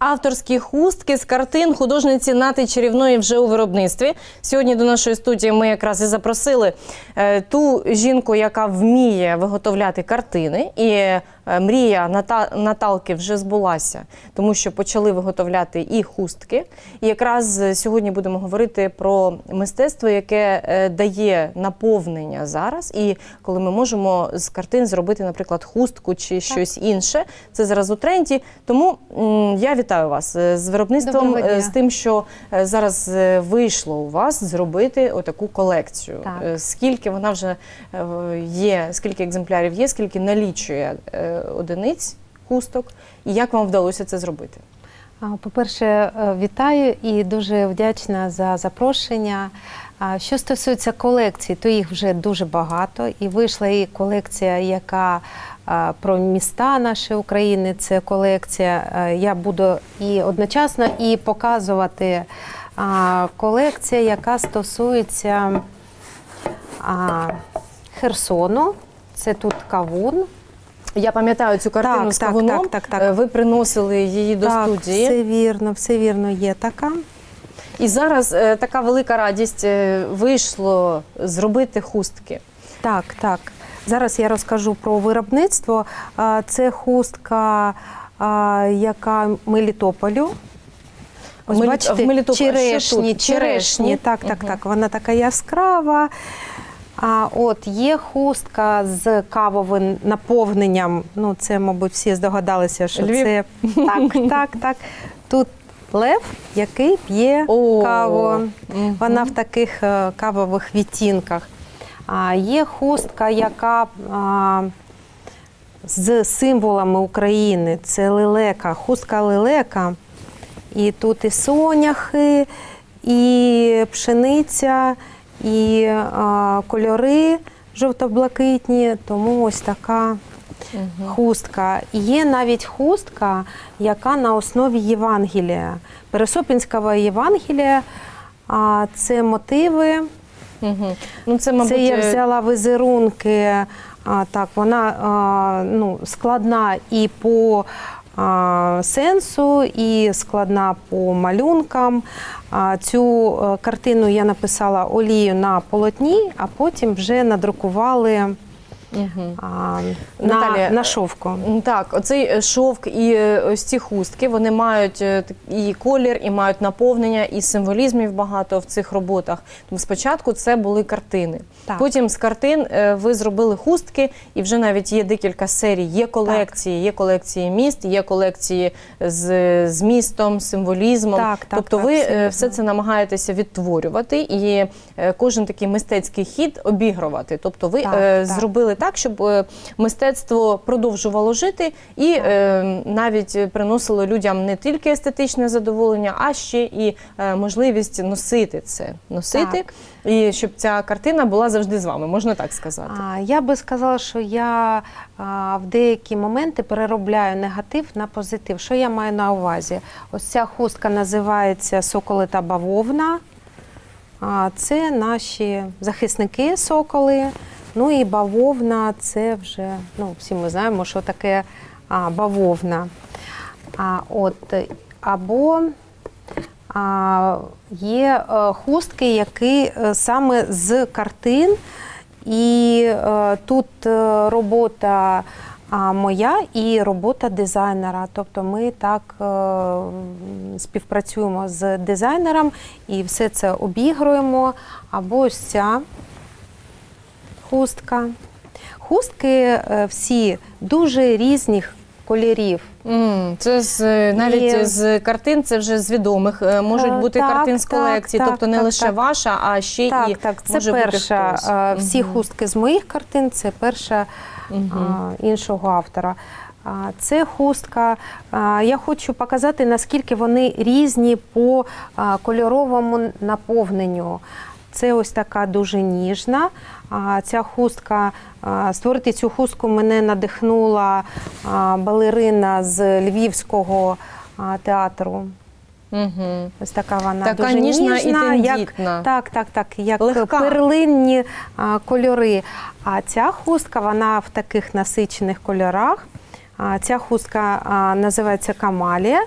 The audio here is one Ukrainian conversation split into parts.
авторські хустки з картин художниці Нати Чарівної вже у виробництві. Сьогодні до нашої студії ми якраз і запросили ту жінку, яка вміє виготовляти картини. І мрія Наталки вже збулася, тому що почали виготовляти і хустки. І якраз сьогодні будемо говорити про мистецтво, яке дає наповнення зараз. І коли ми можемо з картин зробити, наприклад, хустку чи щось інше. Це зараз у тренді. Тому я вітаю вас з виробництвом, з тим, що зараз вийшло у вас зробити отаку колекцію. Так. Скільки вона вже є, скільки екземплярів є, скільки налічує одиниць хусток, і як вам вдалося це зробити? По-перше, вітаю і дуже вдячна за запрошення. Що стосується колекцій, то їх вже дуже багато. І вийшла і колекція, яка про міста нашої України. Це колекція, я буду і одночасно і показувати колекція, яка стосується Херсону. Це тут кавун. Я пам'ятаю цю картину з кавуном. Так. Ви приносили її до студії. Все вірно, є така. І зараз така велика радість вийшло зробити хустки. Так. Зараз я розкажу про виробництво. Це хустка, яка Мелітополю. Ось бачите, черешні. Так. Вона така яскрава. От є хустка з кавовим наповненням. Ну, це, мабуть, всі здогадалися, що Львів. Це так. Тут лев, який п'є каву. Вона в таких кавових відтінках. Є хустка, яка з символами України. Це лелека, хустка лелека. І тут і соняхи, і пшениця, і кольори жовто-блакитні, тому ось така хустка. І є навіть хустка, яка на основі Євангелія. Пересопінського Євангелія, це мотиви. Ну, це, мабуть... Це я взяла візерунки, вона складна і по сенсу, і складна по малюнкам. Цю картину я написала олією на полотні, а потім вже надрукували на шовку. Так, оцей шовк і ось ці хустки, вони мають і колір, і мають наповнення, і символізмів багато в цих роботах. Тому спочатку це були картини. Так. Потім з картин ви зробили хустки, і вже навіть є декілька серій. Є колекції, є колекції міст, є колекції з містом, символізмом. Тобто ви все це намагаєтеся відтворювати і кожен такий мистецький хід обігрувати. Тобто ви зробили так, щоб мистецтво продовжувало жити і навіть приносило людям не тільки естетичне задоволення, а ще і можливість носити це. І щоб ця картина була завжди з вами, можна так сказати? Я би сказала, що я в деякі моменти переробляю негатив на позитив. Що я маю на увазі? Ось ця хустка називається «Соколи та бавовна». Це наші захисники соколи. Ну і бавовна – це вже, всі ми знаємо, що таке бавовна. Або є хустки, які саме з картин, і тут робота моя і робота дизайнера. Тобто ми так співпрацюємо з дизайнером і все це обігруємо. Або ось ця хустка. Хустки всі дуже різних кольорів. Це навіть з картин, це вже з відомих, можуть бути картин з колекції, тобто не лише ваша, а ще і може бути хтось. Це перша, всі хустки з моїх картин, це перша іншого автора. Це хустка, я хочу показати, наскільки вони різні по кольоровому наповненню. Це ось така дуже ніжна. Ця хустка, створити цю хустку мене надихнула балерина з Львівського театру. Ось така вона дуже ніжна і тендітна. Як перлинні кольори. А ця хустка, вона в таких насичених кольорах. Ця хустка називається камалія.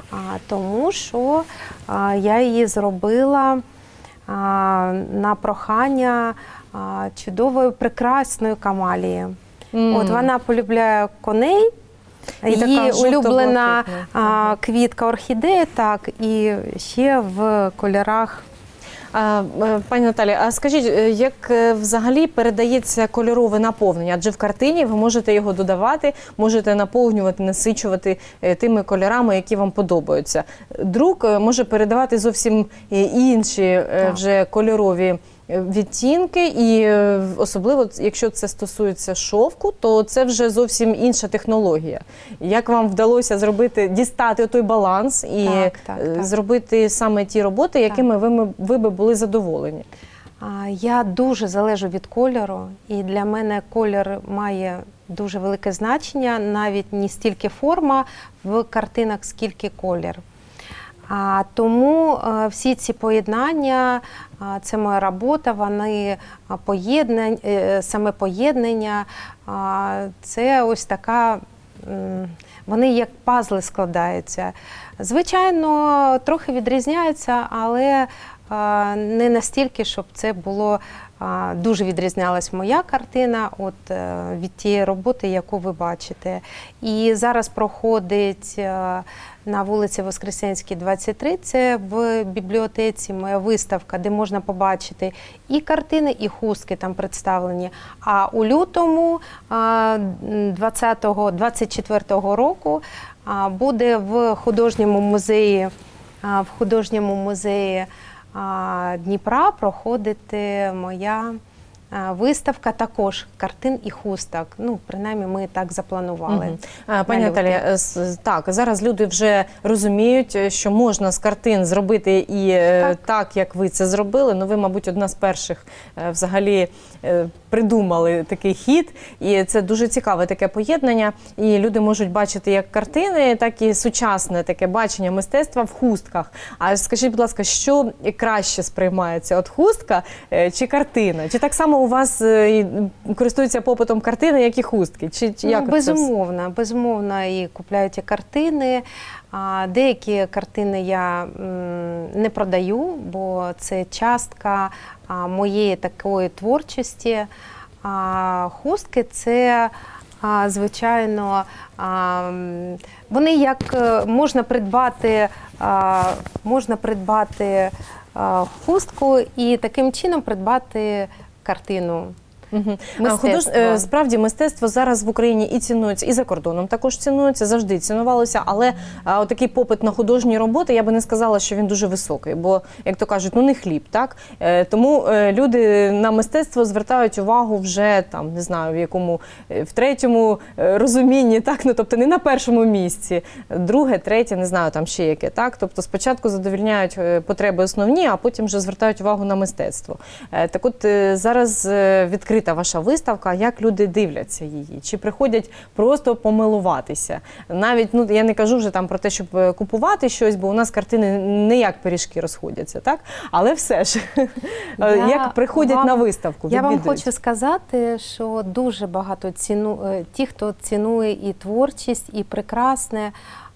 тому що я її зробила на прохання чудової, прекрасної Камалії. От вона полюбляє коней, її улюблена квітка орхідея, так, і ще в кольорах. Пані Наталі, а скажіть, як взагалі передається кольорове наповнення? Адже в картині ви можете його додавати, можете наповнювати, насичувати тими кольорами, які вам подобаються. Друк може передавати зовсім інші вже кольорові відтінки, і особливо, якщо це стосується шовку, то це вже зовсім інша технологія. Як вам вдалося дістати той баланс і зробити саме ті роботи, якими ви би були задоволені? Я дуже залежу від кольору, і для мене колір має дуже велике значення, навіть не стільки форма в картинах, скільки колір. Тому всі ці поєднання, це моя робота, вони саме поєднання, це ось така, вони як пазли складаються. Звичайно, трохи відрізняються, але не настільки, щоб це було, дуже відрізнялась моя картина від тієї роботи, яку ви бачите. І зараз проходить на вулиці Воскресенській, 23, це в бібліотеці моя виставка, де можна побачити і картини, і хустки там представлені. А у лютому 24-го року буде в художньому музеї Дніпра проходити моя виставка також картин і хусток. Ну, принаймні, ми так запланували. Пані Наталі, так, зараз люди вже розуміють, що можна з картин зробити і так, як ви це зробили. Ну, ви, мабуть, одна з перших взагалі придумали такий хід. І це дуже цікаве таке поєднання. І люди можуть бачити як картини, так і сучасне таке бачення мистецтва в хустках. А скажіть, будь ласка, що краще сприймається? От хустка чи картина? Чи так само у вас користуються попитом картини, як і хустки? Чи як безумовно, і купляють і картини. Деякі картини я не продаю, бо це частка моєї такої творчості. Хустки – це, звичайно, вони як можна придбати хустку і таким чином придбати картину. Справді, мистецтво зараз в Україні і цінується, і за кордоном також цінується, завжди цінувалося, але такий попит на художні роботи, я би не сказала, що він дуже високий, бо, як то кажуть, ну не хліб, так? Тому люди на мистецтво звертають увагу вже, там, не знаю, в третьому розумінні, так? Ну, тобто не на першому місці, друге, третє, не знаю, там ще яке, так? Тобто спочатку задовольняють потреби основні, а потім вже звертають увагу на мистецтво. Так от зараз відкрита ваша виставка, як люди дивляться її? Чи приходять просто помилуватися? Навіть, ну, я не кажу вже там про те, щоб купувати щось, бо у нас картини не як пиріжки розходяться, так? Але все ж, як приходять на виставку, я вам хочу сказати, що дуже багато ті, хто цінує і творчість, і прекрасне,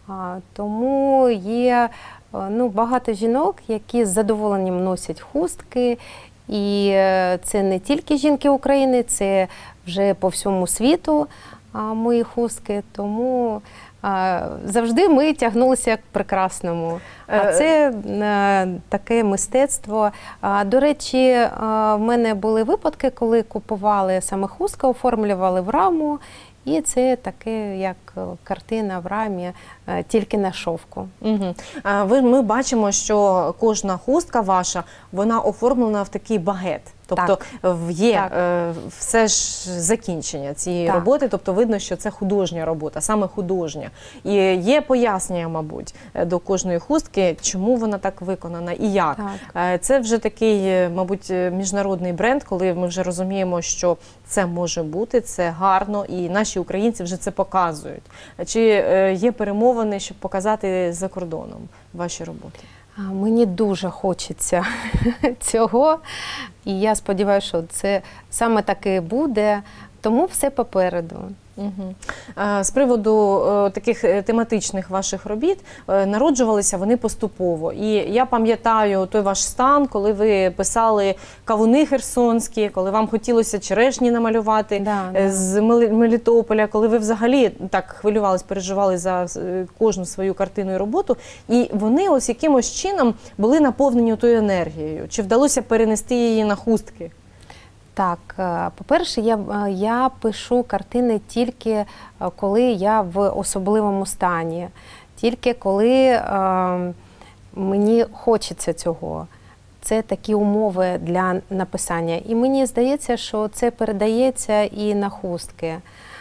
тому є багато жінок, які з задоволенням носять хустки. І це не тільки жінки України, це вже по всьому світу мої хустки, тому завжди ми тягнулися к прекрасному. А це таке мистецтво. До речі, в мене були випадки, коли купували саме хустку, оформлювали в раму, і це таке, як картина в рамі, тільки на шовку. Ми бачимо, що кожна хустка ваша, вона оформлена в такий багет. Тобто є все ж закінчення цієї роботи, тобто видно, що це художня робота, саме художня. І є пояснення, мабуть, до кожної хустки, чому вона так виконана і як. Це вже такий, мабуть, міжнародний бренд, коли ми вже розуміємо, що це може бути, це гарно, і наші українці вже це показують. Чи є перемовини, щоб показати за кордоном ваші роботи? Мені дуже хочеться цього, і я сподіваюся, що це саме таки буде, тому все попереду. З приводу таких тематичних ваших робіт, народжувалися вони поступово. І я пам'ятаю той ваш стан, коли ви писали кавуни херсонські, коли вам хотілося черешні намалювати з Мелітополя, коли ви взагалі так хвилювались, переживали за кожну свою картину і роботу. І вони ось якимось чином були наповнені тою енергією. Чи вдалося перенести її на хустки? Так, по-перше, я пишу картини тільки коли я в особливому стані, тільки коли мені хочеться цього. Це такі умови для написання. І мені здається, що це передається і на хустки.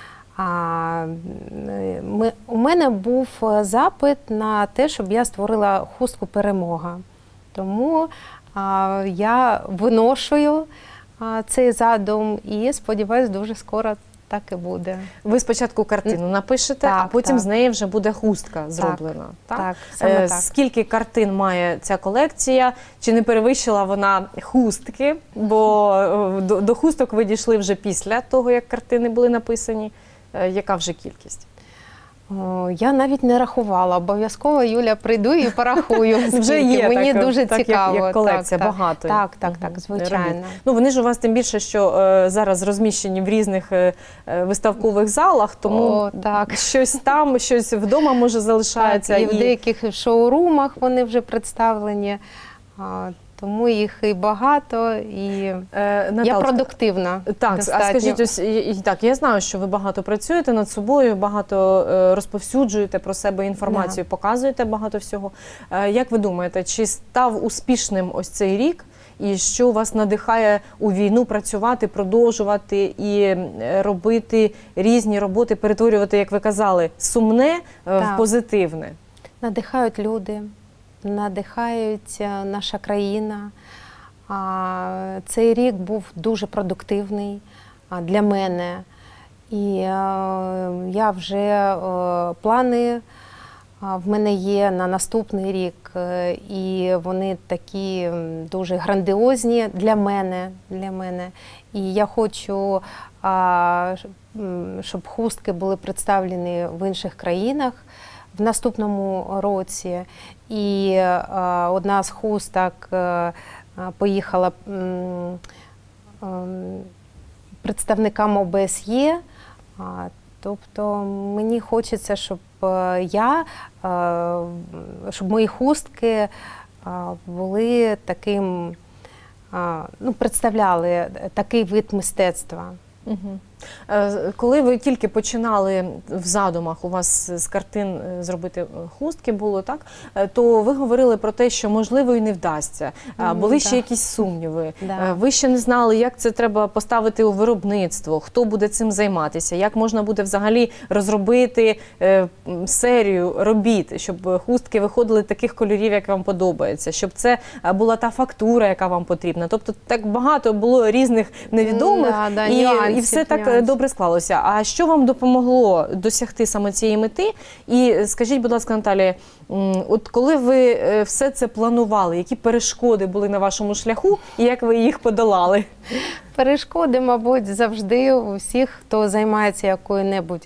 У мене був запит на те, щоб я створила хустку «Перемога». Тому я виношую цей задум і, сподіваюся, дуже скоро так і буде. Ви спочатку картину напишете, а потім з неї вже буде хустка зроблена. Так, саме так. Скільки картин має ця колекція? Чи не перевищила вона хустки? Бо до хусток ви дійшли вже після того, як картини були написані. Яка вже кількість? Я навіть не рахувала. Обов'язково, Юля, прийду і порахую. Вже є. Мені дуже цікаво. Як колекція, багато. Так, звичайно. Ну, вони ж у вас тим більше, що зараз розміщені в різних виставкових залах, тому щось там, щось вдома може залишається. І в деяких шоурумах вони вже представлені. Тому їх і багато, і я продуктивна. Так, достатньо. А скажіть, ось так, я знаю, що ви багато працюєте над собою, багато розповсюджуєте про себе інформацію, показуєте багато всього. Як ви думаєте, чи став успішним ось цей рік? І що вас надихає у війну працювати, продовжувати і робити різні роботи, перетворювати, як ви казали, сумне в позитивне? Надихають люди. Надихають наша країна. Цей рік був дуже продуктивний для мене. І я вже плани в мене є на наступний рік, і вони такі дуже грандіозні для мене. І я хочу, щоб хустки були представлені в інших країнах в наступному році. І одна з хусток поїхала представникам ОБСЄ. Тобто мені хочеться, щоб мої хустки були таким, представляли такий вид мистецтва. Коли ви тільки починали в задумах, у вас з картин зробити хустки було, так? То ви говорили про те, що можливо і не вдасться. Були ще якісь сумніви. Ви ще не знали, як це треба поставити у виробництво, хто буде цим займатися, як можна буде взагалі розробити серію робіт, щоб хустки виходили таких кольорів, як вам подобається, щоб це була та фактура, яка вам потрібна. Тобто так багато було різних невідомих, і все так добре склалося. А що вам допомогло досягти саме цієї мети? І скажіть, будь ласка, Наталія, от коли ви все це планували, які перешкоди були на вашому шляху і як ви їх подолали? Перешкоди, мабуть, завжди у всіх, хто займається якою-небудь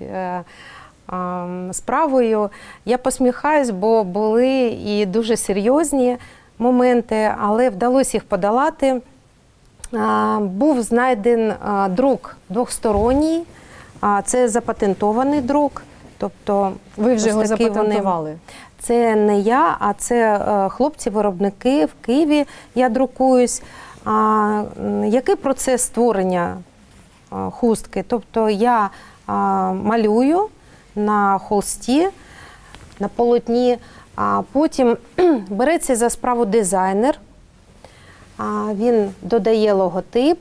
справою. Я посміхаюсь, бо були і дуже серйозні моменти, але вдалося їх подолати. Був знайден друк двохсторонній, це запатентований друк. Тобто, ви вже його запатентували? Це не я, а це хлопці-виробники в Києві, я друкуюсь. Який процес створення хустки? Тобто я малюю на холсті, на полотні, а потім береться за справу дизайнер. Він додає логотип,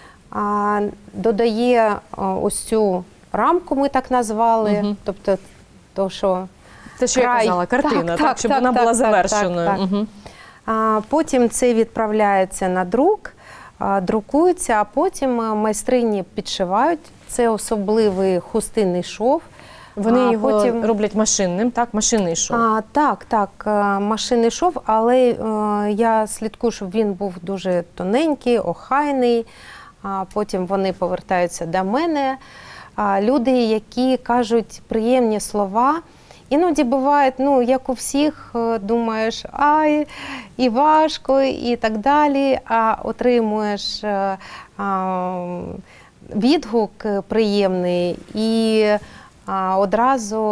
додає ось цю рамку, ми так назвали, тобто то, що це, що я казала, картина, так, щоб вона була завершеною. Потім це відправляється на друк, друкується, а потім майстрині підшивають. Це особливий хустинний шов. Вони його роблять машинним, так? Машинний шов. Так, машинний шов, але я слідкую, щоб він був дуже тоненький, охайний. Потім вони повертаються до мене. люди, які кажуть приємні слова. Іноді буває, ну, як у всіх, думаєш, ай, і важко, і так далі, а отримуєш відгук приємний, і одразу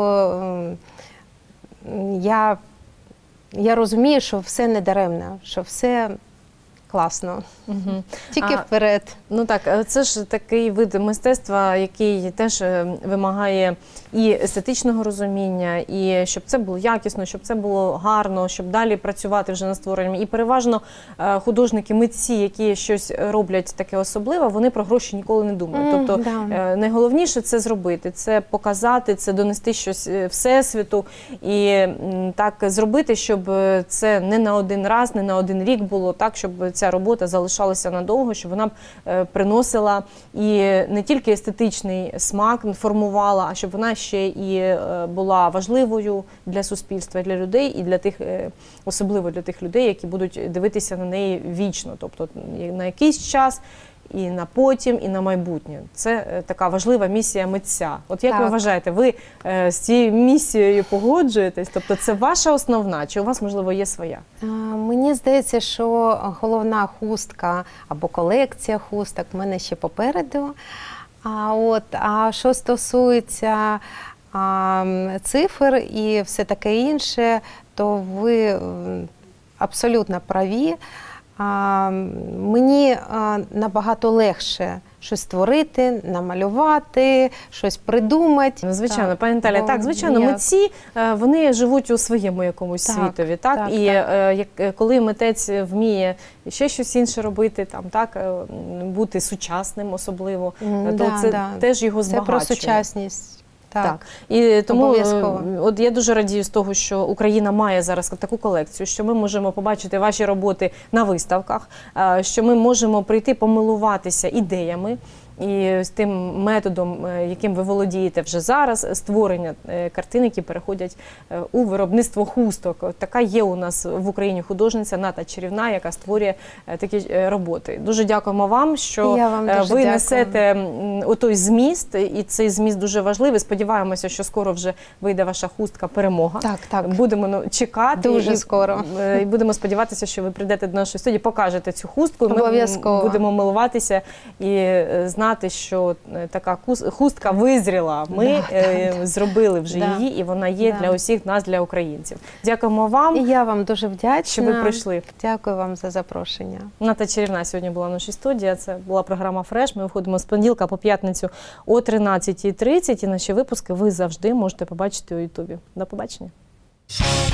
я розумію, що все не даремно, що все класно. Угу. Тільки вперед. Ну так, це ж такий вид мистецтва, який теж вимагає і естетичного розуміння, і щоб це було якісно, щоб це було гарно, щоб далі працювати вже над створенням. І переважно художники, митці, які щось роблять таке особливе, вони про гроші ніколи не думають. Тобто найголовніше це зробити, це показати, це донести щось всесвіту і так зробити, щоб це не на один раз, не на один рік було, так, щоб ця робота залишалася надовго, щоб вона приносила і не тільки естетичний смак формувала, а щоб вона ще і була важливою для суспільства, для людей, і для тих, особливо для тих людей, які будуть дивитися на неї вічно, тобто на якийсь час, і на потім, і на майбутнє. Це така важлива місія митця. От як ви вважаєте, ви з цією місією погоджуєтесь? Тобто це ваша основна, чи у вас, можливо, є своя? Мені здається, що головна хустка або колекція хусток в мене ще попереду. А що стосується цифр і все таке інше, то ви абсолютно праві. Мені набагато легше щось створити, намалювати, щось придумати. Звичайно, пані Наталя, так, звичайно, митці, вони живуть у своєму якомусь світові, так? І коли митець вміє ще щось інше робити, там, так, бути сучасним особливо, то це теж його збагачує. Це про сучасність. Так. І тому от я дуже радію з того, що Україна має зараз таку колекцію, що ми можемо побачити ваші роботи на виставках, що ми можемо прийти помилуватися ідеями і з тим методом, яким ви володієте вже зараз, створення картин, які переходять у виробництво хусток. Така є у нас в Україні художниця Ната Чарівна, яка створює такі роботи. Дуже дякуємо вам, що ви несете отой зміст, і цей зміст дуже важливий. Сподіваємося, що скоро вже вийде ваша хустка «Перемога». Так. Будемо чекати. Дуже скоро. І будемо сподіватися, що ви прийдете до нашої студії, покажете цю хустку. Обов'язково. Ми будемо милуватися і знати, що така хустка визріла. Ми зробили вже її, і вона є для усіх нас, для українців. Дякуємо вам. І я вам дуже вдячна. Що ви прийшли. Дякую вам за запрошення. Ната Чарівна сьогодні була в нашій студії. Це була програма «Фреш». Ми виходимо з понеділка по п'ятницю о 13:30. І наші випуски ви завжди можете побачити у Ютубі. До побачення.